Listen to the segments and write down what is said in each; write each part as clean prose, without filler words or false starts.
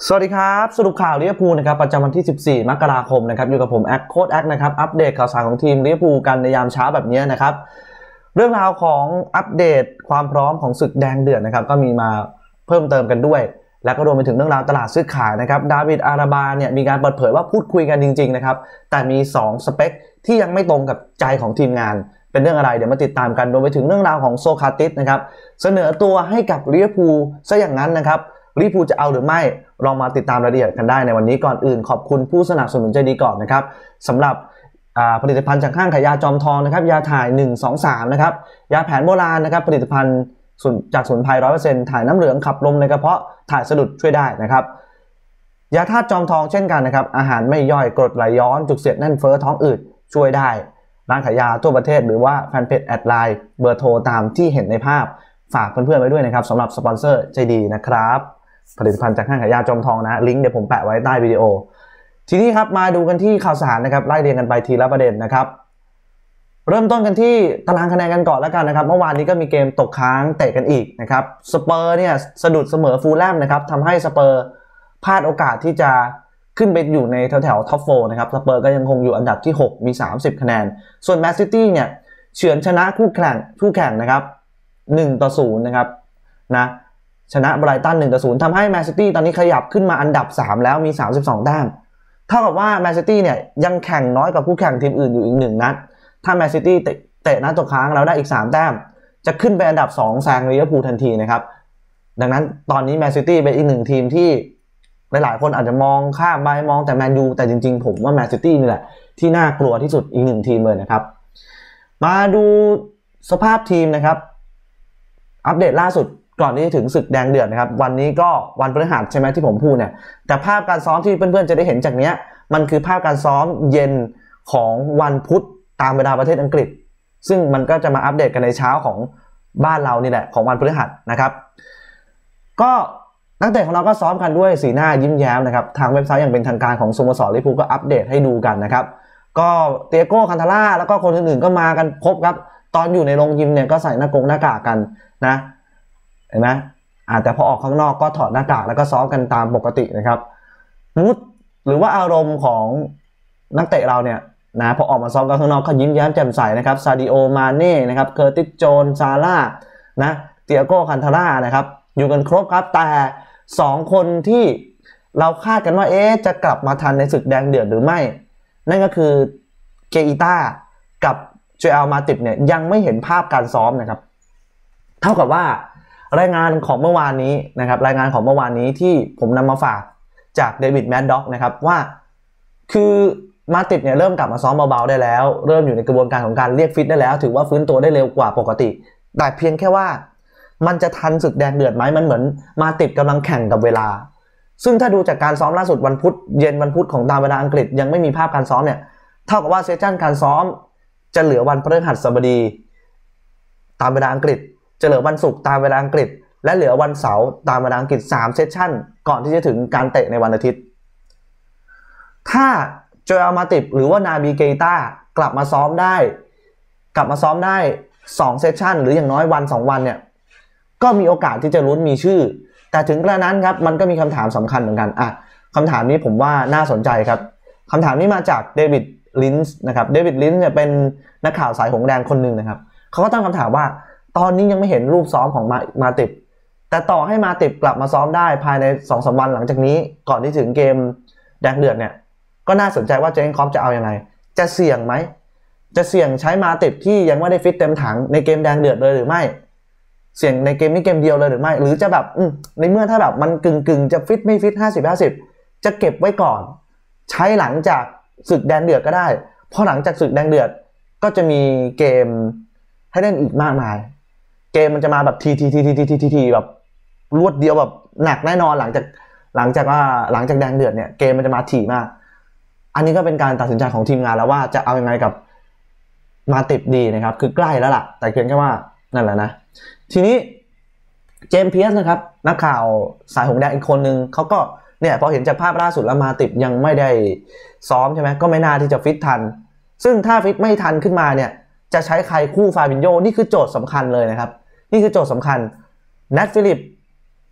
สวัสดีครับสรุปข่าวลิเวอร์พูลนะครับประจำวันที่14มกราคมนะครับอยู่กับผมโค้ชแอคนะครับอัปเดตข่าวสารของทีมลิเวอร์พูลกันในยามเช้าแบบนี้นะครับเรื่องราวของอัปเดตความพร้อมของศึกแดงเดือดนะครับก็มีมาเพิ่มเติมกันด้วยและก็รวมไปถึงเรื่องราวตลาดซื้อขายนะครับดาวิดอาราบาเนี่ยมีการเปิดเผยว่าพูดคุยกันจริงๆนะครับแต่มี2สเปคที่ยังไม่ตรงกับใจของทีมงานเป็นเรื่องอะไรเดี๋ยวมาติดตามกันรวมไปถึงเรื่องราวของโซคราติสนะครับเสนอตัวให้กับลิเวอร์พูลซะอย่างนั้นนะครับลิเวอร์พูลจะเอาหรือไม่ลองมาติดตามรายละเอียดกันได้ในวันนี้ก่อนอื่นขอบคุณผู้สนับสนุนใจดีก่อนนะครับสำหรับผลิตภัณฑ์จากห้างขายยาจอมทองนะครับยาถ่าย123นะครับยาแผนโบราณนะครับผลิตภัณฑ์จากสมุนไพร 100% ถ่ายน้ำเหลืองขับลมในกระเพาะถ่ายสะดุดช่วยได้นะครับยาธาตุจอมทองเช่นกันนะครับอาหารไม่ย่อยกรดไหลย้อนจุกเสียดแน่นเฟ้อท้องอืดช่วยได้ร้านขายยาทั่วประเทศหรือว่าแฟนเพจแอดไลน์เบอร์โทรตามที่เห็นในภาพฝากเพื่อนๆไว้ด้วยนะครับสำหรับสปอนเซอร์ใจดีนะครับผลิตภัณฑ์จากห้างขายยาจอมทองนะลิงก์เดี๋ยวผมแปะไว้ใต้วิดีโอทีนี้ครับมาดูกันที่ข่าวสารนะครับไล่เรียงกันไปทีละประเด็นนะครับเริ่มต้นกันที่ตารางคะแนนกันก่อนแล้วกันนะครับเมื่อวานนี้ก็มีเกมตกค้างเตะกันอีกนะครับสเปอร์เนี่ยสะดุดเสมอฟูลแลมนะครับทำให้สเปอร์พลาดโอกาสที่จะขึ้นไปอยู่ในแถวท็อป4นะครับสเปอร์ก็ยังคงอยู่อันดับที่6มี30คะแนนส่วนแมนซิตี้เนี่ยเฉือนชนะคู่แข่งนะครับ1-0นะครับนะชนะไบรตัน1-0ทำให้แมนซิตี้ตอนนี้ขยับขึ้นมาอันดับ3แล้วมี32แต้มเท่ากับว่าแมนซิตี้เนี่ยยังแข่งน้อยกว่าคู่แข่งทีมอื่นอยู่อีก1นัดถ้าแมนซิตี้เตะนัดตกค้างแล้วได้อีก3แต้มจะขึ้นไปอันดับ2แซงลิเวอร์พูลทันทีนะครับดังนั้นตอนนี้แมนซิตี้เป็นอีก1ทีมที่หลายๆคนอาจจะมองข้ามไปมองแต่แมนยูแต่จริงๆผมว่าแมนซิตี้นี่แหละที่น่ากลัวที่สุดอีก1ทีมเลยนะครับมาดูสภาพทีมนะครับอัปเดตล่าสุดก่อนที่จะถึงศึกแดงเดือดนะครับวันนี้ก็วันพฤหัสใช่ไหมที่ผมพูดเนี่ยแต่ภาพการซ้อมที่เพื่อนๆจะได้เห็นจากเนี้ยมันคือภาพการซ้อมเย็นของวันพุธตามเวลาประเทศอังกฤษซึ่งมันก็จะมาอัปเดตกันในเช้าของบ้านเรานี่แหละของวันพฤหัสนะครับก็นักเตะของเราก็ซ้อมกันด้วยสีหน้ายิ้มแย้มนะครับทางเว็บไซต์อย่างเป็นทางการของสโมสรลิเวอร์พูลก็อัปเดตให้ดูกันนะครับก็เตียโก้คันทาร่าแล้วก็คนอื่นๆก็มากันครบครับตอนอยู่ในโรงยิมเนี่ยก็ใส่หน้ากากกันนะเห็นไหมแต่พอออกข้างนอกก็ถอดหน้ากากแล้วก็ซ้อมกันตามปกตินะครับมูดหรือว่าอารมณ์ของนักเตะเราเนี่ยนะพอออกมาซ้อมกันข้างนอกก็ยิ้มแย้มแจ่มใสนะครับซาดิโอมาเน่นะครับเคอร์ติสโจนซาร่านะเตียโก้คันทาร่านะครับอยู่กันครบครับแต่2คนที่เราคาดกันว่าจะกลับมาทันในศึกแดงเดือดหรือไม่นั่นก็คือเกอิต้ากับโจเอลมาติบเนี่ยยังไม่เห็นภาพการซ้อมนะครับเท่ากับว่ารายงานของเมื่อวานนี้นะครับรายงานของเมื่อวานนี้ที่ผมนำมาฝากจากเดวิดแมดด็อกนะครับว่าคือมาติบเนี่ยเริ่มกลับมาซ้อมเบาๆได้แล้วเริ่มอยู่ในกระบวนการของการเรียกฟิตได้แล้วถือว่าฟื้นตัวได้เร็วกว่าปกติแต่เพียงแค่ว่ามันจะทันศึกแดงเดือดไหมมันเหมือนมาติบกำลังแข่งกับเวลาซึ่งถ้าดูจากการซ้อมล่าสุดวันพุธเย็นวันพุธของตามเวลาอังกฤษยังไม่มีภาพการซ้อมเนี่ยเท่ากับว่าเซสชั่นการซ้อมจะเหลือวันพฤหัสบดีตามเวลาอังกฤษจะเหลือวันศุกร์ตามเวลาอังกฤษและเหลือวันเสาร์ตามเวลาอังกฤษ3เซสชั่นก่อนที่จะถึงการเตะในวันอาทิตย์ถ้าโจเอลมาติบหรือว่านาบีเกต้ากลับมาซ้อมได้2เซสชั่นหรืออย่างน้อยวัน2วันเนี่ยก็มีโอกาสที่จะลุ้นมีชื่อแต่ถึงกระนั้นครับมันก็มีคำถามสำคัญเหมือนกันคำถามนี้ผมว่าน่าสนใจครับคำถามนี้มาจากเดวิดลินส์นะครับเดวิดลินส์เนี่ยเป็นนักข่าวสายหงส์แดงคนหนึ่งนะครับเขาก็ตั้งคำถามว่าตอนนี้ยังไม่เห็นรูปซ้อมของมาติบแต่ต่อให้มาติบกลับมาซ้อมได้ภายใน 2-3 วันหลังจากนี้ก่อนที่ถึงเกมแดงเดือดเนี่ยก็น่าสนใจว่าเจอร์เก้นคล็อปจะเอายังไงจะเสี่ยงไหมจะเสี่ยงใช้มาติบที่ยังไม่ได้ฟิตเต็มถังในเกมแดงเดือดเลยหรือไม่เสี่ยงในเกมนี้เกมเดียวเลยหรือไม่หรือจะแบบในเมื่อถ้าแบบมันกึ่งจะฟิตไม่ฟิต50-50จะเก็บไว้ก่อนใช้หลังจากศึกแดงเดือดก็ได้เพราะหลังจากศึกแดงเดือดก็จะมีเกมให้เล่นอีกมากมายเกมมันจะมาแบบทีแบบรวดเดียวแบบหนักแน่นอนหลังจากแดงเดือดเนี่ยเกมมันจะมาถี่มากอันนี้ก็เป็นการตัดสินใจของทีมงานแล้วว่าจะเอายังไงกับมาติบดีนะครับคือใกล้แล้วล่ะแต่เพียงแค่ว่านั่นแหละนะทีนี้เจมส์เพียร์สนะครับนักข่าวสายหงส์แดงอีกคนนึงเขาก็เนี่ยพอเห็นจากภาพล่าสุดแล้วมาติบยังไม่ได้ซ้อมใช่ไหมก็ไม่น่าที่จะฟิตทันซึ่งถ้าฟิตไม่ทันขึ้นมาเนี่ยจะใช้ใครคู่ฟาบินโญนี่คือโจทย์สำคัญเลยนะครับนี่คือโจทย์สำคัญแนทฟิลิป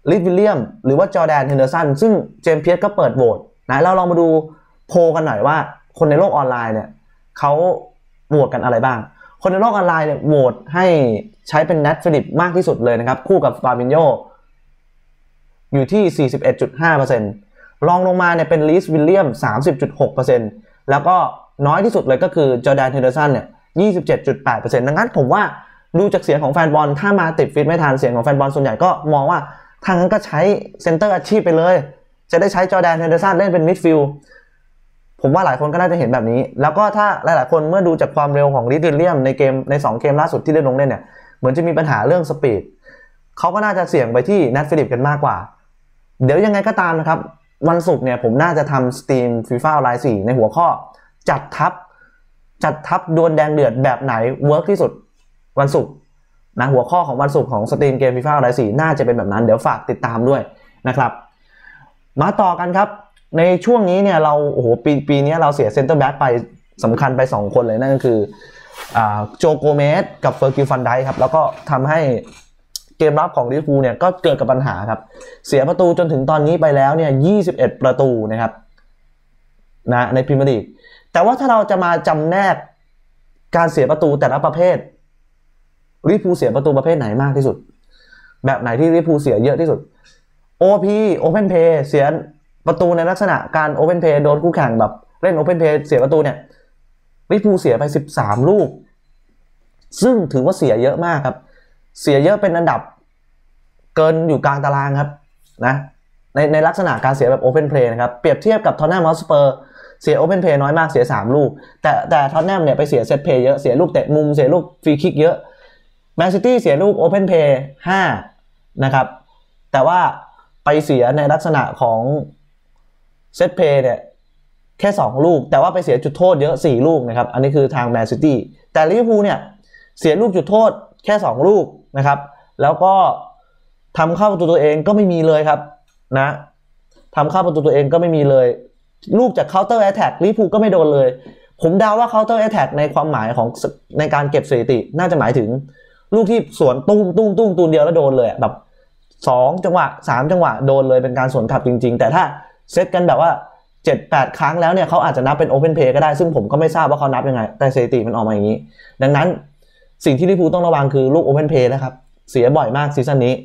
ลิวิลเลียมหรือว่าจอร์แดนเฮนเดอร์สันซึ่งเจมส์เพียร์สก็เปิดโหวตนะเราลองมาดูโพลกันหน่อยว่าคนในโลกออนไลน์เนี่ยเขาโหวตกันอะไรบ้างคนในโลกออนไลน์เนี่ยโหวตให้ใช้เป็นแนทฟิลิปมากที่สุดเลยนะครับคู่กับฟาบินโญอยู่ที่ 41.5% รองลงมาเนี่ยเป็นลีสวิลเลียม 30.6% แล้วก็น้อยที่สุดเลยก็คือจอร์แดนเฮนเดอร์สันเนี่ย 27.8% ดังนั้นผมว่าดูจากเสียงของแฟนบอลถ้ามาติดฟิตไม่ทันเสียงของแฟนบอลส่วนใหญ่ก็มองว่าทางนั้นก็ใช้เซนเตอร์อาชีพไปเลยจะได้ใช้จอร์แดนเฮนเดอร์สันเล่นเป็นมิดฟิลด์ผมว่าหลายคนก็น่าจะเห็นแบบนี้แล้วก็ถ้าหลายๆคนเมื่อดูจากความเร็วของลิวิลเลียมในเกมใน2เกมล่าสุดที่ได้ลงเล่นเนี่ยเหมือนจะมีปัญหาเรื่องสปีดเขาก็น่าจะเสี่ยงไปที่แนทฟิลิปกันมากกว่าเดี๋ยวยังไงก็ตามนะครับวันศุกร์เนี่ยผมน่าจะทำสตรีมฟีฟ่าออนไลน์ 4ในหัวข้อจัดทัพดวลแดงเดือดแบบไหนเวิร์กที่สุดวันศุกร์นะหัวข้อของวันศุกร์ของสตรีมเกมฟีฟ่าออนไลน์ 4น่าจะเป็นแบบนั้นเดี๋ยวฝากติดตามด้วยนะครับมาต่อกันครับในช่วงนี้เนี่ยเราโอ้โหปีนี้เราเสียเซนเตอร์แบ็กไปสำคัญไป2คนเลยนั่นก็คือโจโกเมสกับเฟอร์กิลฟันไดค์ครับแล้วก็ทำให้เกมรับของลิเวอร์พูลเนี่ยก็เกิดกับปัญหาครับเสียประตูจนถึงตอนนี้ไปแล้วเนี่ย21ประตูนะครับนะในพรีเมียร์ลีกแต่ว่าถ้าเราจะมาจำแนกการเสียประตูแต่ละประเภทลิเวอร์พูลเสียประตูประเภทไหนมากที่สุดแบบไหนที่ลิเวอร์พูลเสียเยอะที่สุด OP Open Play เสียประตูในลักษณะการ Open Play โดนคู่แข่งแบบเล่น Open Play เสียประตูเนี่ยลิเวอร์พูลเสียไป13ลูกซึ่งถือว่าเสียเยอะมากครับเสียเยอะเป็นอันดับเกินอยู่กลางตารางครับนะในลักษณะการเสียแบบ Open Play นะครับเปรียบเทียบกับท็อตแนมฮอตสเปอร์เสีย Open Play น้อยมากเสีย3ลูกแต่ท็อตแนมเนี่ยไปเสียเซตเพลย์เยอะเสียลูกเตะมุมเสียลูกฟรีคิกเยอะแมนซิตี้เสียลูก Open Play 5นะครับแต่ว่าไปเสียในลักษณะของเซตเพลย์เนี่ยแค่2ลูกแต่ว่าไปเสียจุดโทษเยอะ4ลูกนะครับอันนี้คือทางแมนซิตี้แต่ลิเวอร์พูลเนี่ยเสียลูกจุดโทษแค่2ลูกนะครับแล้วก็ทำเข้าประตูตัวเองก็ไม่มีเลยครับนะทำเข้าประตูตัวเองก็ไม่มีเลยลูกจากเคาน์เตอร์แอตแทกลิเวอร์พูลก็ไม่โดนเลยผมเดาว่าเคาน์เตอร์แอตแทกในความหมายของในการเก็บสถิติน่าจะหมายถึงลูกที่สวนตุ้มตูนเดียวแล้วโดนเลยแบบ2จังหวะ3จังหวะโดนเลยเป็นการสวนกลับจริงๆแต่ถ้าเซตกันแบบว่า 7-8 ครั้งแล้วเนี่ยเขาอาจจะนับเป็น Open Play ก็ได้ซึ่งผมก็ไม่ทราบว่าเขานับยังไงแต่สถิติมันออกมาอย่างนี้ดังนั้นสิ่งที่ลิเวอร์พูลต้องระวังคือลูก Open Play นะครับเสียบ่อยมากซีซั่นนี้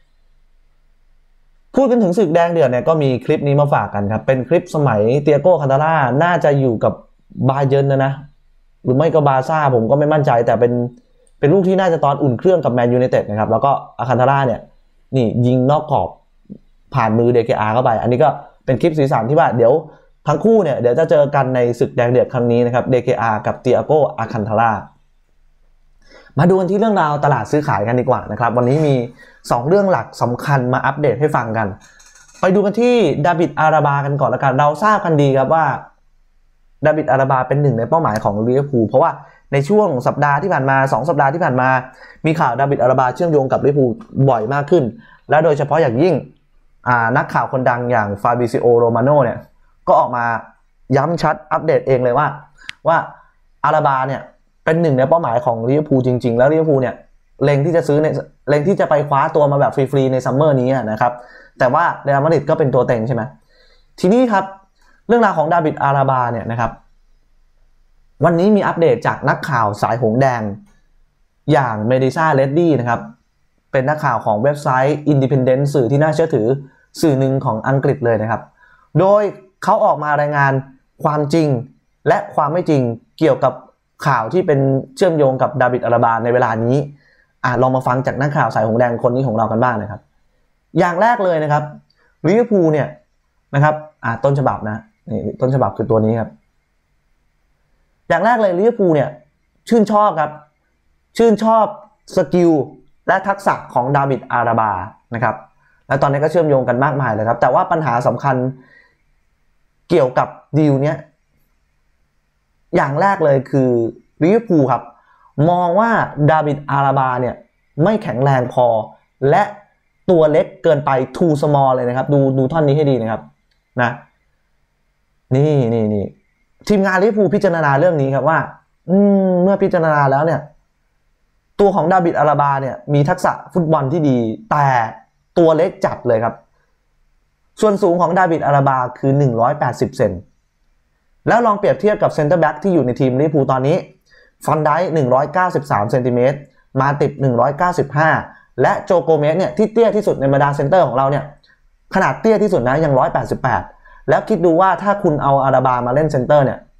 พูดกันถึงศึกแดงเดือดเนี่ยก็มีคลิปนี้มาฝากกันครับเป็นคลิปสมัยเตียโก้คันตาร่าน่าจะอยู่กับบาเยิร์นนะหรือไม่ก็บาซ่าผมก็ไม่มั่นใจแต่เป็นลูกที่น่าจะตอนอุ่นเครื่องกับแมนยูไนเต็ดนะครับแล้วก็อาคันตาร่าเนี่ยนี่ยิงนอกกรอบผ่านมือ DKR เข้าไปอันนี้ก็เป็นคลิปสีสันที่ว่าเดี๋ยวทั้งคู่เนี่ยเดี๋ยวจะเจอกันในศึกแดงเดือดครั้งนี้นะครับ DKR กับเตียโก้อาคันตาร่ามาดูกันที่เรื่องราวตลาดซื้อขายกันดีกว่านะครับวันนี้มี2เรื่องหลักสำคัญมาอัปเดตให้ฟังกันไปดูกันที่ดาวิดอาราบากันก่อนละกันเราทราบกันดีครับว่าดาวิดอาราบาเป็นหนึ่งในเป้าหมายของลิเวอร์พูลเพราะว่าในช่วงสัปดาห์ที่ผ่านมา2สัปดาห์ที่ผ่านมามีข่าวดาวิดอาราบาเชื่อมโยงกับลิเวอร์พูลบ่อยมากขึ้นและโดยเฉพาะอย่างยิ่งนักข่าวคนดังอย่างฟาบิซิโอโรมาโน่เนี่ยก็ออกมาย้ำชัดอัปเดตเองเลยว่าอาราบาเนี่ยเป็นหนึ่งในเป้าหมายของลิเวอร์พูลจริงๆแล้วลิเวอร์พูลเนี่ยเล็งที่จะซื้อเล็งที่จะไปคว้าตัวมาแบบฟรีๆในซัมเมอร์นี้นะครับแต่ว่าเรอัลมาดริดก็เป็นตัวเต็งใช่ไหมทีนี้ครับเรื่องราวของดาวิดอาราบาเนี่ยนะครับวันนี้มีอัปเดตจากนักข่าวสายหงแดงอย่างเมดิซ่าเลดดี้นะครับเป็นนักข่าวของเว็บไซต์ Independent สื่อที่น่าเชื่อถือสื่อหนึ่งของอังกฤษเลยนะครับโดยเขาออกมารายงานความจริงและความไม่จริงเกี่ยวกับข่าวที่เป็นเชื่อมโยงกับดาวิดอาราบาในเวลานี้ลองมาฟังจากนักข่าวสายหงแดงคนนี้ของเรากันบ้างนะครับอย่างแรกเลยนะครับลิเวอร์พูลเนี่ยนะครับต้นฉบับนะนี่ต้นฉบับคือตัวนี้ครับอย่างแรกเลยลิเวอร์พูลเนี่ยชื่นชอบครับชื่นชอบสกิลและทักษะของดาวิดอาราบานะครับและตอนนี้ก็เชื่อมโยงกันมากมายเลยครับแต่ว่าปัญหาสำคัญเกี่ยวกับดีลเนี้ยอย่างแรกเลยคือลิเวอร์พูลครับมองว่าดาวิดอาราบาเนี่ยไม่แข็งแรงพอและตัวเล็กเกินไป too small เลยนะครับดูท่อนนี้ให้ดีนะครับนะนี่ทีมงานลิเวอร์พูลพิจารณาเรื่องนี้ครับว่าเมื่อพิจารณาแล้วเนี่ยตัวของดาวิดอาราบาเนี่ยมีทักษะฟุตบอลที่ดีแต่ตัวเล็กจัดเลยครับส่วนสูงของดาวิดอาราบาคือ180เซนแล้วลองเปรียบเทียบกับเซนเตอร์แบ็กที่อยู่ในทีมลิเวอร์พูลตอนนี้ฟันไดค์193เซนติเมตรมาติบ195และโจโกเมสเนี่ยที่เตี้ยที่สุดในบรรดาเซนเตอร์ของเราเนี่ยขนาดเตี้ยที่สุดนะยัง188แล้วคิดดูว่าถ้าคุณเอาอาราบามาเล่นเซนเตอร์เนี่ย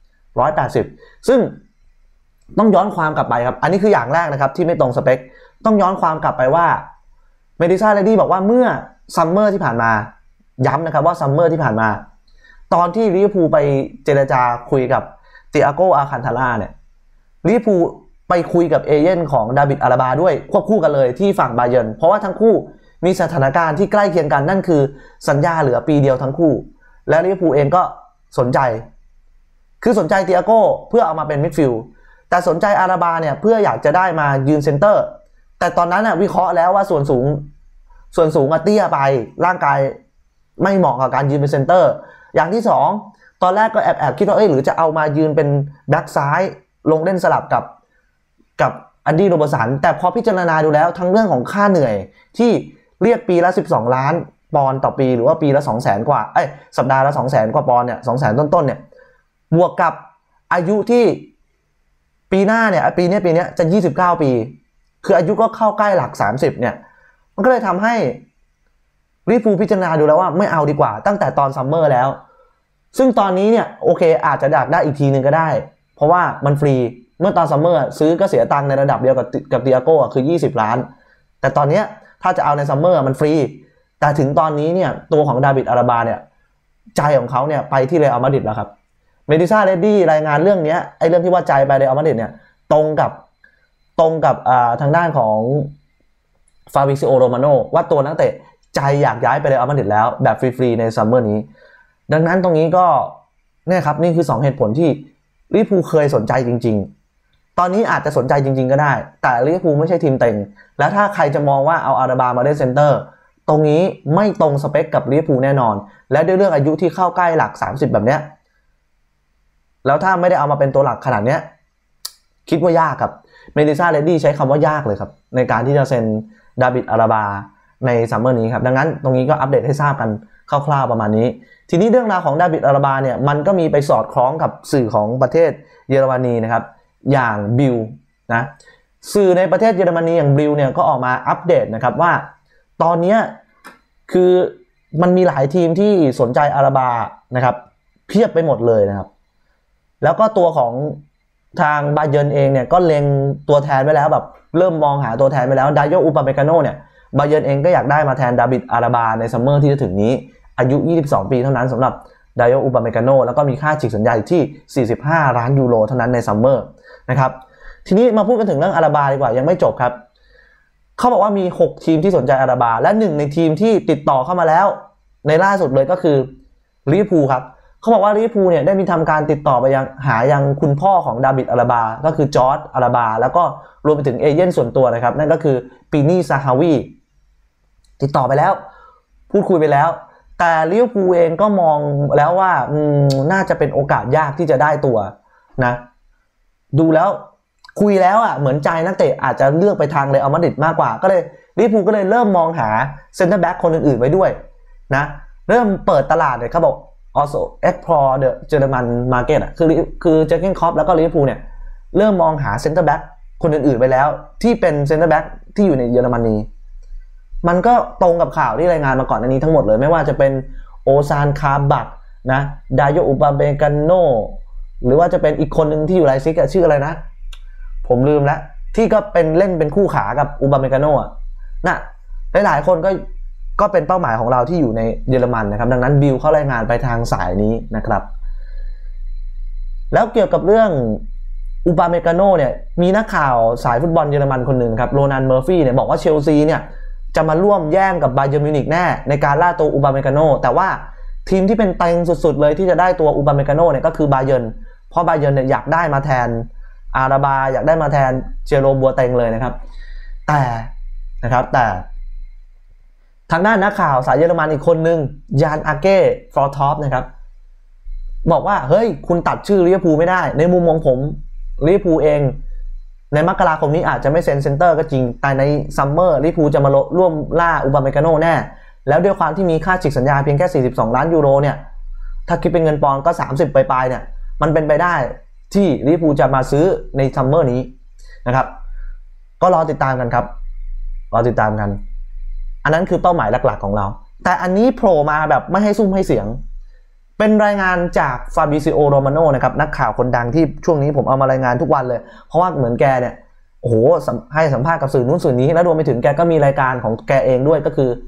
180ซึ่งต้องย้อนความกลับไปครับอันนี้คืออย่างแรกนะครับที่ไม่ตรงสเปคต้องย้อนความกลับไปว่าเมดิซ่าเลดี้บอกว่าเมื่อซัมเมอร์ที่ผ่านมาย้ำนะครับว่าซัมเมอร์ที่ผ่านมาตอนที่ลิเวอร์พูลไปเจรจาคุยกับติอาโกอาคันทาร่าเนี่ยลิเวอร์พูลไปคุยกับเอเย่นของดาวิดอาราบาด้วยควบคู่กันเลยที่ฝั่งบาเยิร์นเพราะว่าทั้งคู่มีสถานการณ์ที่ใกล้เคียงกันนั่นคือสัญญาเหลือปีเดียวทั้งคู่และลิเวอร์พูลเองก็สนใจติอาโกเพื่อเอามาเป็นมิดฟิลด์แต่สนใจอาราบาเนี่ยเพื่ออยากจะได้มายืนเซนเตอร์แต่ตอนนั้นวิเคราะห์แล้วว่าส่วนสูงเตี้ยไปร่างกายไม่เหมาะกับการยืนเป็นเซนเตอร์อย่างที่2ตอนแรกก็แอบคิดว่าหรือจะเอามายืนเป็นแบ็คซ้ายลงเล่นสลับกับอันดี้โรเบอร์สันแต่พอพิจารณาดูแล้วทั้งเรื่องของค่าเหนื่อยที่เรียกปีละ12ล้านปอนด์ต่อปีหรือว่าปีละ200,000 กว่าสัปดาห์ละ200,000 กว่าปอนด์เนี่ย200,000ต้นๆเนี่ยบวกกับอายุที่ปีหน้าเนี่ยปีนี้จะ29ปีคืออายุก็เข้าใกล้หลัก30เนี่ยมันก็เลยทำให้ลิเวอร์พูลพิจารณาดูแล้วว่าไม่เอาดีกว่าตั้งแต่ตอนซัมเมอร์แล้วซึ่งตอนนี้เนี่ยโอเคอาจจะอยากได้อีกทีนึงก็ได้เพราะว่ามันฟรีเมื่อตอนซัมเมอร์ซื้อก็เสียตังค์ในระดับเดียวกับติอาโก้คือ20ล้านแต่ตอนนี้ถ้าจะเอาในซัมเมอร์มันฟรีแต่ถึงตอนนี้เนี่ยตัวของดาวิดอาราบาเนี่ยใจของเขาเนี่ยไปที่เรอัลมาดริดแล้วครับเมดิซ่าเลดดี้รายงานเรื่องนี้เรื่องที่ว่าใจไปเรอัลมาดริดเนี่ยตรงกับทางด้านของฟาบิซิโอโรมาโนว่าตัวนักเตะใจอยากย้ายไปเรอัลมาดริดแล้วแบบฟรีๆในซัมเมอร์นี้ดังนั้นตรงนี้ก็เนี่ยครับนี่คือ2เหตุผลที่ลิเวอร์พูลเคยสนใจจริงๆตอนนี้อาจจะสนใจจริงๆก็ได้แต่ลิเวอร์พูลไม่ใช่ทีมเต็งแล้วถ้าใครจะมองว่าเอาอาราบามาเล่นเซนเตอร์ตรงนี้ไม่ตรงสเปคกับลิเวอร์พูลแน่นอนและด้วยเรื่องอายุที่เข้าใกล้หลัก30แบบเนี้ยแล้วถ้าไม่ได้เอามาเป็นตัวหลักขนาดเนี้ยคิดว่ายากครับเมดิซ่าเลดดี้ใช้คำว่ายากเลยครับในการที่จะเซ็นดาวิดอาราบาในซัมเมอร์นี้ครับดังนั้นตรงนี้ก็อัปเดตให้ทราบกันคร่าวๆประมาณนี้ทีนี้เรื่องราวของดาวิดอาราบาเนี่ยมันก็มีไปสอดคล้องกับสื่อของประเทศเยอรมนีนะครับอย่างบิลนะสื่อในประเทศเยอรมนีอย่างบิลเนี่ยก็ออกมาอัปเดตนะครับว่าตอนนี้คือมันมีหลายทีมที่สนใจอาราบานะครับเพียบไปหมดเลยนะครับแล้วก็ตัวของทางบาเยิร์นเองเนี่ยก็เล็งตัวแทนไว้แล้วแบบเริ่มมองหาตัวแทนไปแล้วดาโยอุปาเมกาโนเนี่ยบาเยิร์นเองก็อยากได้มาแทนดาวิดอาราบาในซัมเมอร์ที่จะถึงนี้อายุ22ปีเท่านั้นสำหรับดาโยอุปาเมกาโนแล้วก็มีค่าฉีกสัญญาที่45ล้านยูโรเท่านั้นในซัมเมอร์นะครับทีนี้มาพูดกันถึงเรื่องอาราบาดีกว่ายังไม่จบครับเขาบอกว่ามี6ทีมที่สนใจอาราบาและ1ในทีมที่ติดต่อเข้ามาแล้วในล่าสุดเลยก็คือลิเวอร์พูลครับเขาบอกว่าลิเวอร์พูลเนี่ยได้มีทำการติดต่อไปยังคุณพ่อของดาวิดอาราบาก็คือจอร์จอาราบาแล้วก็รวมไปถึงเอเย่นส่วนตัวนะครับนั่นก็คือปีนี่ซาฮาวีติดต่อไปแล้วพูดคุยไปแล้วแต่ลิเวอร์พูลเองก็มองแล้วว่าน่าจะเป็นโอกาสยากที่จะได้ตัวนะดูแล้วคุยแล้วเหมือนใจนักเตะอาจจะเลือกไปทางเรอัลมาดริดมากกว่าก็เลยลิเวอร์พูลก็เลยเริ่มมองหาเซ็นเตอร์แบ็คคนอื่นๆไว้ด้วยนะเริ่มเปิดตลาดเนี่ยเขาบอกalso explore the German market คือเจอร์เก้นคล็อปแล้วก็ลิเวอร์พูลเนี่ยเริ่มมองหาเซ็นเตอร์แบ็คคนอื่นๆไปแล้วที่เป็นเซ็นเตอร์แบ็คที่อยู่ในเยอรมนีมันก็ตรงกับข่าวที่รายงานมาก่อนอันนี้ทั้งหมดเลยไม่ว่าจะเป็นโอซานคาบักนะดาโยอุปาเมกาโนหรือว่าจะเป็นอีกคนหนึ่งที่อยู่ไลซิกชื่ออะไรนะผมลืมแล้วที่ก็เป็นเล่นเป็นคู่ขากับอุปาเมกาโนนะหลายๆคนก็เป็นเป้าหมายของเราที่อยู่ในเยอรมันนะครับดังนั้นบิลเขารายงานไปทางสายนี้นะครับแล้วเกี่ยวกับเรื่องอุปาเมกาโนเนี่ยมีนักข่าวสายฟุตบอลเยอรมันคนหนึ่งครับโรนันเมอร์ฟี่เนี่ยบอกว่าเชลซีเนี่ยจะมาร่วมแย่งกับบาเยิร์นมิวนิกแน่ในการล่าตัวอุปาเมกาโนแต่ว่าทีมที่เป็นเต็งสุดๆเลยที่จะได้ตัวอุปาเมกาโนเนี่ยก็คือบาเยิร์นเพราะบาเยิร์นเนี่ยอยากได้มาแทนอาราบาอยากได้มาแทนเจโรบัวเต็งเลยนะครับแต่ทางด้านนักข่าวสายเยอรมันอีกคนนึงยานอาเก้ฟอร์ทอปนะครับบอกว่าเฮ้ยคุณตัดชื่อลิเวอร์พูลไม่ได้ในมุมมองผมลิเวอร์พูลเองในมกราคมนี้อาจจะไม่เซ็นเซนเตอร์ก็จริงแต่ในซัมเมอร์ลิเวอร์พูลจะมาร่วมล่าอุปาเมกาโน่แน่แล้วด้วยความที่มีค่าฉีกสัญญาเพียงแค่42ล้านยูโรเนี่ยถ้าคิดเป็นเงินปอนด์ก็30ปลายๆเนี่ยมันเป็นไปได้ที่ลิเวอร์พูลจะมาซื้อในซัมเมอร์นี้นะครับก็รอติดตามกันครับรอติดตามกันอันนั้นคือเป้าหมายหลักๆของเราแต่อันนี้โผล่มาแบบไม่ให้ซุ่มให้เสียงเป็นรายงานจากฟาบิซิโอโรมาโนนะครับนักข่าวคนดังที่ช่วงนี้ผมเอามารายงานทุกวันเลยเพราะว่าเหมือนแกเนี่ยโอ้โหให้สัมภาษณ์กับสื่อนู้นสื่อนี้แล้วรวมไปถึงแกก็มีรายการของแกเองด้วยก็คือ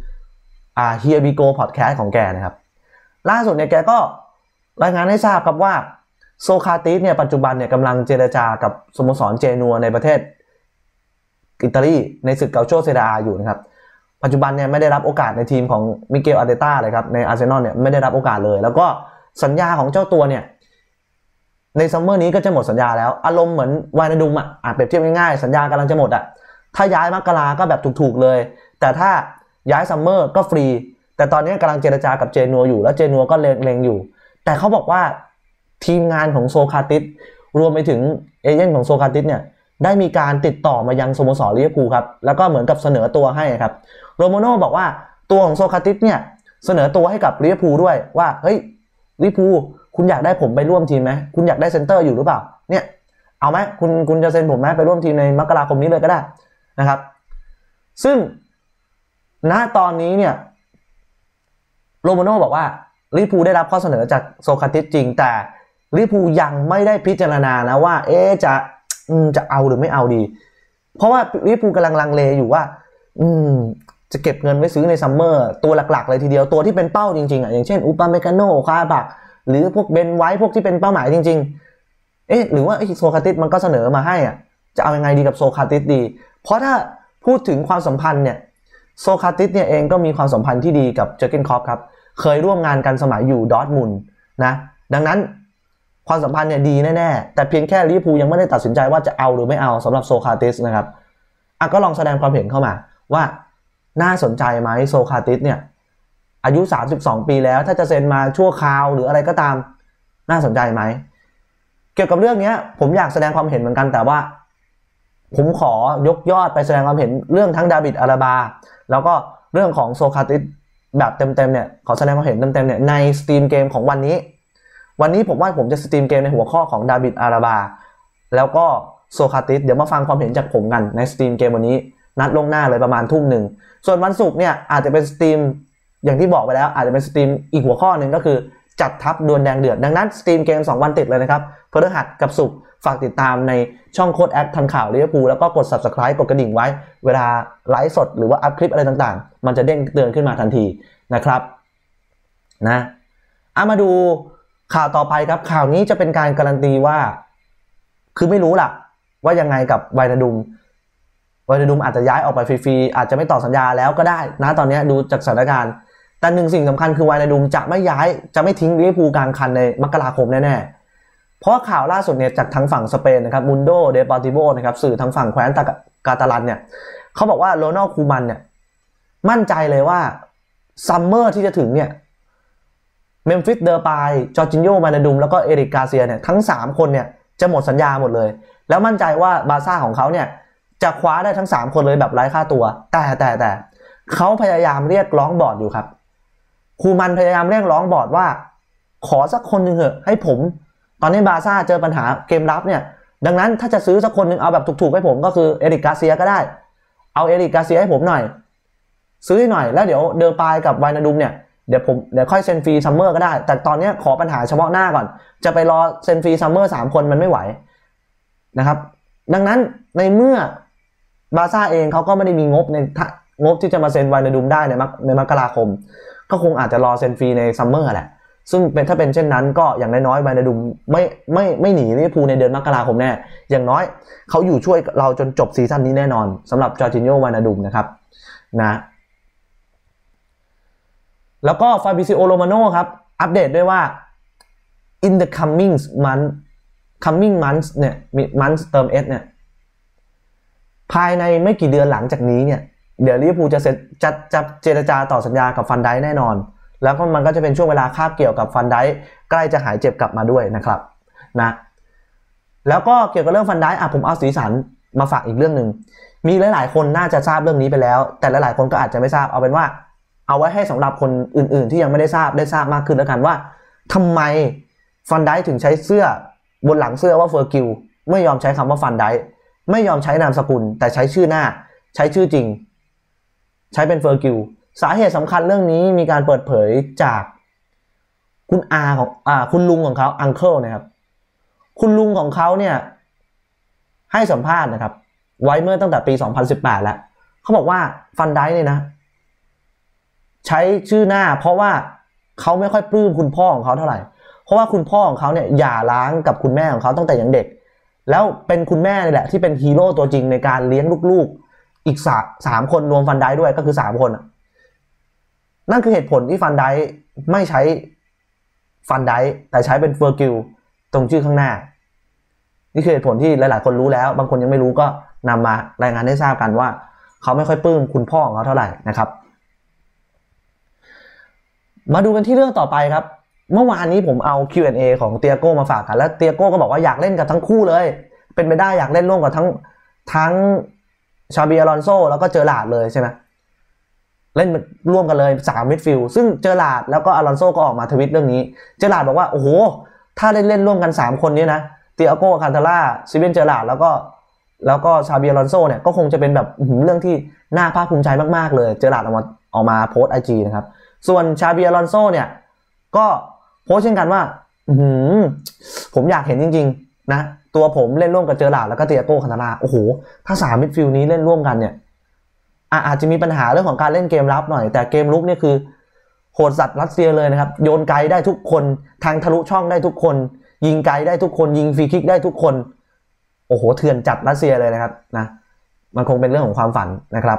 Here We Go Podcast ของแกนะครับล่าสุดเนี่ยแกก็รายงานให้ทราบครับว่าโซคราติสเนี่ยปัจจุบันเนี่ยกำลังเจรจากับสโมสรเจนัวในประเทศอิตาลีในศึกเกาโชเซเรียอาอยู่นะครับปัจจุบันเนี่ยไม่ได้รับโอกาสในทีมของมิเกลอาร์เตต้าเลยครับในอาร์เซนอลเนี่ยไม่ได้รับโอกาสเลยแล้วก็สัญญาของเจ้าตัวเนี่ยในซัมเมอร์นี้ก็จะหมดสัญญาแล้วอารมณ์เหมือนวายนาดุมเปรียบเทียบง่ายๆสัญญากำลังจะหมดถ้าย้ายมกราก็แบบถูกๆเลยแต่ถ้าย้ายซัมเมอร์ก็ฟรีแต่ตอนนี้กำลังเจรจากับเจนัวอยู่แล้วเจนัวก็เล็งอยู่แต่เขาบอกว่าทีมงานของโซคราติสรวมไปถึงเอเจนต์ของโซคราติสเนี่ยได้มีการติดต่อมายังสโมสรลิเวอร์พูลครับแล้วก็เหมือนกับเสนอตัวให้ครับโรโมโน่บอกว่าตัวของโซคราติสเนี่ยเสนอตัวให้กับลิเวอร์พูลด้วยว่าเฮ้ยลิเวอร์พูลคุณอยากได้ผมไปร่วมทีมไหมคุณอยากได้เซนเตอร์อยู่หรือเปล่าเนี่ยเอาไหมคุณจะเซ็นผมไหมไปร่วมทีมในมกราคมนี้เลยก็ได้นะครับซึ่งณตอนนี้เนี่ยโรโมโน่บอกว่าลิเวอร์พูลได้รับข้อเสนอจากโซคราติสจริงแต่ลิเวอร์พูลยังไม่ได้พิจารณานะว่าจะเอาหรือไม่เอาดีเพราะว่าลิเวอร์พูลกำลังลังเลอยู่ว่าจะเก็บเงินไว้ซื้อในซัมเมอร์ตัวหลักๆเลยทีเดียวตัวที่เป็นเป้าจริงๆอย่างเช่นอุปาเมกาโน่คาบักหรือพวกเบนไว้พวกที่เป็นเป้าหมายจริงๆหรือว่าโซคราติสมันก็เสนอมาให้จะเอายังไงดีกับโซคราติสดีเพราะถ้าพูดถึงความสัมพันธ์เนี่ยโซคราติสเนี่ยเองก็มีความสัมพันธ์ที่ดีกับเจอร์เกนคล็อปครับเคยร่วมงานกันสมัยอยู่ดอร์ทมุนด์นะดังนั้นความสัมพันธ์เนี่ยดีแน่ๆแต่เพียงแค่ลิเวอร์พูลยังไม่ได้ตัดสินใจว่าจะเอาหรือไม่เอาสำหรับโซคราติสนะครับก็ลองแสดงความเห็นเข้ามาว่าน่าสนใจไหมโซคราติสเนี่ยอายุ32ปีแล้วถ้าจะเซ็นมาชั่วคราวหรืออะไรก็ตามน่าสนใจไหมเกี่ยวกับเรื่องนี้ผมอยากแสดงความเห็นเหมือนกันแต่ว่าผมขอยกยอดไปแสดงความเห็นเรื่องทั้งดาวิดอาราบาแล้วก็เรื่องของโซคราติสแบบเต็มๆเนี่ยขอแสดงความเห็นเต็มๆเนี่ยในสตรีมเกมของวันนี้ผมว่าผมจะสตรีมเกมในหัวข้อของดาวิดอาราบาแล้วก็โซคราติสเดี๋ยวมาฟังความเห็นจากผมกันในสตรีมเกมวันนี้นัดลงหน้าเลยประมาณทุ่มหนึ่งส่วนวันศุกร์เนี่ยอาจจะเป็นสตรีมอย่างที่บอกไปแล้วอาจจะเป็นสตรีมอีกหัวข้อหนึ่งก็คือจัดทัพดวลแดงเดือดดังนั้นสตรีมเกม2วันติดเลยนะครับพฤหัสกับศุกร์ฝากติดตามในช่องโค้ดแอคทันข่าวลิเวอร์พูลแล้วก็กด Subscribe กดกระดิ่งไว้เวลาไลฟ์สดหรือว่าอัพคลิปอะไรต่างๆมันจะเด้งเตือนขึ้นมาทันทีนะครับนะมาดูข่าวต่อไปครับข่าวนี้จะเป็นการการันตีว่าคือไม่รู้ล่ะว่ายังไงกับไวนาดุมอาจจะย้ายออกไปฟรีๆอาจจะไม่ต่อสัญญาแล้วก็ได้นะตอนนี้ดูจากสถานการณ์แต่หนึ่งสิ่งสำคัญคือไวนาดุมจะไม่ย้ายจะไม่ทิ้งลิเวอร์พูลกลางคันในมกราคมแน่ๆเพราะข่าวล่าสุดเนี่ยจากทางฝั่งสเปนนะครับมุนโดเดปอร์ติโวนะครับสื่อทางฝั่งแคว้นกาตาลันเนี่ยเขาบอกว่าโรนัลด์คูมันเนี่ยมั่นใจเลยว่าซัมเมอร์ที่จะถึงเนี่ยเมมฟิสเดอร์ปายจอร์จินโญ่มานาดุมแล้วก็เอริกกาเซียเนี่ยทั้ง3คนเนี่ยจะหมดสัญญาหมดเลยแล้วมั่นใจว่าบาร์ซ่าของเขาเนี่ยจะคว้าได้ทั้ง3คนเลยแบบไร้ค่าตัวแต่เขาพยายามเรียกร้องบอร์ดอยู่ครับคูมันพยายามเรียกร้องบอร์ดว่าขอสักคนหนึ่งเถอะให้ผมตอนนี้บาร์ซ่าเจอปัญหาเกมรับเนี่ยดังนั้นถ้าจะซื้อสักคนหนึ่งเอาแบบถูกๆให้ผมก็คือเอริกกาเซียก็ได้เอาเอริกกาเซียให้ผมหน่อยซื้อหน่อยแล้วเดี๋ยวเดอร์ปายกับไวนาดุมเนี่ยเดี๋ยวค่อยเซ็นฟรีซัมเมอร์ก็ได้แต่ตอนนี้ขอปัญหาเฉพาะหน้าก่อนจะไปรอเซ็นฟรีซัมเมอร์3คนมันไม่ไหวนะครับดังนั้นในเมื่อบาร์ซ่าเองเขาก็ไม่ได้มีงบที่จะมาเซ็นไวนาดุมได้ในมกราคมก็คงอาจจะรอเซ็นฟรีในซัมเมอร์แหละซึ่งถ้าเป็นเช่นนั้นก็อย่างน้อยๆไวนาดุมไม่หนีลิเวอร์พูลในเดือนมกราคมแน่อย่างน้อยเขาอยู่ช่วยเราจนจบซีซั่นนี้แน่นอนสำหรับจอร์จินโญ่ไวนาดุมนะครับนะแล้วก็ฟาบิซิโอโรมาโน่ครับอัปเดตด้วยว่า in the coming months เนี่ย months เติม s เนี่ยภายในไม่กี่เดือนหลังจากนี้เนี่ยเดี๋ยวลิเวอร์พูลจะเจรจาต่อสัญญากับฟันไดค์แน่นอนแล้วก็มันก็จะเป็นช่วงเวลาคาบเกี่ยวกับฟันไดค์ใกล้จะหายเจ็บกลับมาด้วยนะครับนะแล้วก็เกี่ยวกับเรื่องฟันไดค์ผมเอาสีสันมาฝากอีกเรื่องหนึ่งมีหลายๆคนน่าจะทราบเรื่องนี้ไปแล้วแต่หลายๆคนก็อาจจะไม่ทราบเอาเป็นว่าเอาไว้ให้สำหรับคนอื่นๆที่ยังไม่ได้ทราบมากขึ้นแล้วกันว่าทำไมฟันไดค์ถึงใช้เสื้อบนหลังเสื้อว่าเฟอร์กิลไม่ยอมใช้คำว่าฟันไดค์ไม่ยอมใช้นามสกุลแต่ใช้ชื่อหน้าใช้ชื่อจริงใช้เป็นเฟอร์กิลสาเหตุสำคัญเรื่องนี้มีการเปิดเผยจากคุณอาของคุณลุงของเขาอังเคิลนะครับคุณลุงของเขาเนี่ยให้สัมภาษณ์นะครับไว้เมื่อตั้งแต่ปี2018แล้วเขาบอกว่าฟันไดค์เนี่ยนะใช้ชื่อหน้าเพราะว่าเขาไม่ค่อยปลื้มคุณพ่อของเขาเท่าไหร่เพราะว่าคุณพ่อของเขาเนี่ยหย่าร้างกับคุณแม่ของเขาตั้งแต่ยังเด็กแล้วเป็นคุณแม่นี่แหละที่เป็นฮีโร่ตัวจริงในการเลี้ยงลูกๆอีก3คนรวมฟันไดค์ด้วยก็คือ3คนนั่นคือเหตุผลที่ฟันไดค์ไม่ใช้ฟันไดค์แต่ใช้เป็นเฟอร์กิลตรงชื่อข้างหน้านี่คือเหตุผลที่หลายๆคนรู้แล้วบางคนยังไม่รู้ก็นำมารายงานให้ทราบกันว่าเขาไม่ค่อยปลื้มคุณพ่อของเขาเท่าไหร่นะครับมาดูกันที่เรื่องต่อไปครับเมื่อวานนี้ผมเอา Q&A ของเตียโก้มาฝากกันแล้วเตียโก้ก็บอกว่าอยากเล่นกับทั้งคู่เลยเป็นไปได้อยากเล่นร่วมกับทั้งชาบีอลอนโซแล้วก็เจอร์ราร์ดเลยใช่ไหมเล่นร่วมกันเลย3มิดฟิลด์ซึ่งเจอร์ราร์ดแล้วก็อลอนโซก็ออกมาทวิตเรื่องนี้เจอร์ราร์ดบอกว่าโอ้โหถ้าเล่นร่วมกัน3คนนี้นะเตียโก้คานตาล่าซิเวนเจอร์ราร์ดแล้วก็ชาบีอลอนโซเนี่ยก็คงจะเป็นแบบเรื่องที่น่าภาคภูมิใจมากๆเลยเจอร์ราร์ดออกมาโพสต์ IG นะครับส่วนชาบีอลอนโซเนี่ยก็โพสต์เช่นกันว่าผมอยากเห็นจริงๆนะตัวผมเล่นร่วมกับเจอร์ราร์ดแล้วก็เตียโก้คานตาล่าโอ้โหถ้า3มิดฟิลด์นี้เล่นร่วมกันเนี่ยอาจจะมีปัญหาเรื่องของการเล่นเกมรับหน่อยแต่เกมลุกเนี่ยคือโหดสัตว์รัสเซียเลยนะครับโยนไกลได้ทุกคนทางทะลุช่องได้ทุกคนยิงไกลได้ทุกคนยิงฟรีคิกได้ทุกคนโอ้โหเถื่อนจัดรัสเซียเลยนะครับนะมันคงเป็นเรื่องของความฝันนะครับ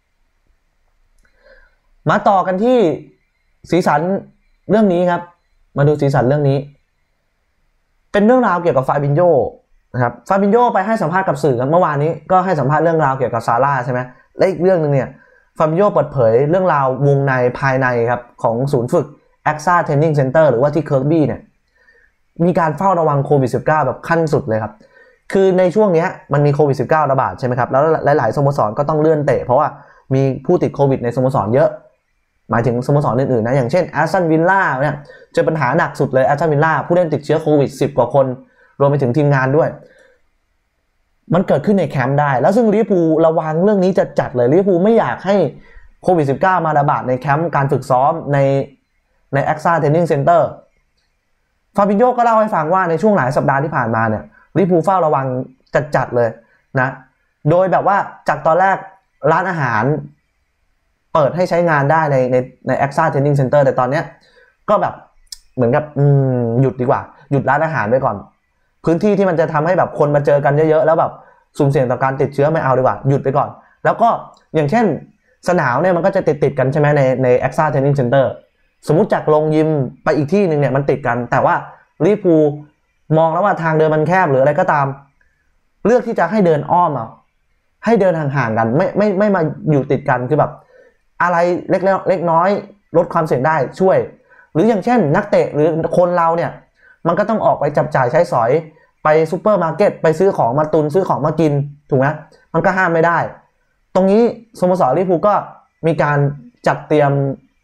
มาต่อกันที่สีสันเรื่องนี้ครับมาดูสีสันเรื่องนี้เป็นเรื่องราวเกี่ยวกับฟาบินโญนะครับฟาบินโญไปให้สัมภาษณ์กับสื่อกันเมื่อวานนี้ก็ให้สัมภาษณ์เรื่องราวเกี่ยวกับซาร่าใช่ไหมและอีกเรื่องนึงเนี่ยฟาบินโญเปิดเผยเรื่องราววงในภายในครับของศูนย์ฝึก AXA Training Center หรือว่าที่เคิร์กบี้เนี่ยมีการเฝ้าระวังโควิด -19 แบบขั้นสุดเลยครับคือในช่วงนี้มันมีโควิด -19 ระบาดใช่ไหมครับแล้วหลายๆสโมสรก็ต้องเลื่อนเตะเพราะว่ามีผู้ติดโควิดในสโมสรเยอะหมายถึงสโมสรอื่นๆนะอย่างเช่นแอสตันวิลล่าเนี่ยเจอปัญหาหนักสุดเลยแอสตันวิลล่าผู้เล่นติดเชื้อโควิด10 กว่าคนรวมไปถึงทีมงานด้วยมันเกิดขึ้นในแคมป์ได้แล้วซึ่งลิเวอร์พูลระวังเรื่องนี้จะจัดเลยลิเวอร์พูลไม่อยากให้โควิด -19 มาระบาดในแคมป์การฝึกซ้อมใน AXA Training Center ฟาบินโญก็เล่าให้ฟังว่าในช่วงหลายสัปดาห์ที่ผ่านมาเนี่ยลิเวอร์พูลเฝ้าระวังจัดเลยนะโดยแบบว่าจากตอนแรกร้านอาหารเปิดให้ใช้งานได้ใน AXA Training Center แต่ตอนนี้ก็แบบเหมือนกับหยุดดีกว่าหยุดร้านอาหารไว้ก่อนพื้นที่ที่มันจะทำให้แบบคนมาเจอกันเยอะๆแล้วแบบสุ่มเสี่ยงต่อการติดเชื้อไม่เอาดีกว่าหยุดไปก่อนแล้วก็อย่างเช่นสนามเนี่ยมันก็จะติดกันใช่ไหมใน AXA Training Center สมมุติจากโรงยิมไปอีกที่นึงเนี่ยมันติดกันแต่ว่าลิเวอร์พูลมองแล้วว่าทางเดินมันแคบหรืออะไรก็ตามเลือกที่จะให้เดินอ้อมให้เดินห่างๆกันไม่มาอยู่ติดกันคือแบบอะไรเล็กน้อยลดความเสี่ยงได้ช่วยหรืออย่างเช่นนักเตะหรือคนเราเนี่ยมันก็ต้องออกไปจับจ่ายใช้สอยไปซูเปอร์มาร์เก็ตไปซื้อของมาตุนซื้อของมากินถูกไหมมันก็ห้ามไม่ได้ตรงนี้สโมสรลิเวอร์พูลก็มีการจัดเตรียม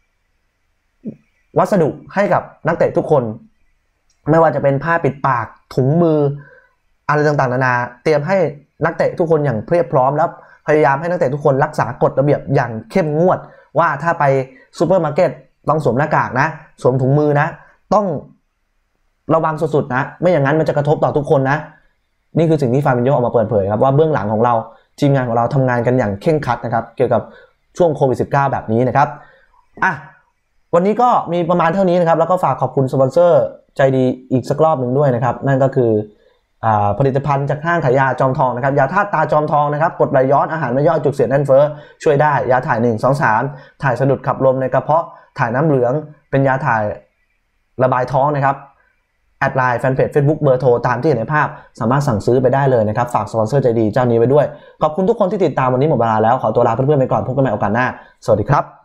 วัสดุให้กับนักเตะทุกคนไม่ว่าจะเป็นผ้าปิดปากถุงมืออะไรต่างๆนานาเตรียมให้นักเตะทุกคนอย่างเพียบพร้อมแล้วพยายามให้นักเตะทุกคนรักษากฎระเบียบอย่างเข้มงวดว่าถ้าไปซูเปอร์มาร์เก็ตต้องสวมหน้ากากนะสวมถุงมือนะต้องระวังสุดๆนะไม่อย่างนั้นมันจะกระทบต่อทุกคนนะนี่คือสิ่งที่ฟาบินโญออกมาเปิดเผยครับว่าเบื้องหลังของเราทีมงานของเราทำงานกันอย่างเคร่งครัดนะครับเกี่ยวกับช่วงโควิด -19 แบบนี้นะครับวันนี้ก็มีประมาณเท่านี้นะครับแล้วก็ฝากขอบคุณสปอนเซอร์ใจดีอีกสักรอบหนึ่งด้วยนะครับนั่นก็คือผลิตภัณฑ์จากห้างขายยาจอมทองนะครับยาธาตุตาจอมทองนะครับกรดไหลย้อนอาหารไม่ย่อยจุกเสียดแน่นเฟ้อช่วยได้ยาถ่าย1 2 3ถ่ายสะดุดขับลมในกระเพาะถ่ายน้ำเหลืองเป็นยาถ่ายระบายท้องนะครับแอดไลน์แฟนเพจ Facebook เบอร์โทรตามที่เห็นในภาพสามารถสั่งซื้อไปได้เลยนะครับฝากสปอนเซอร์ใจดีเจ้านี้ไว้ด้วยขอบคุณทุกคนที่ติดตามวันนี้หมดเวลาแล้วขอตัวลาเพื่อนๆไปก่อนพบกันใหม่โอกาสหน้าสวัสดีครับ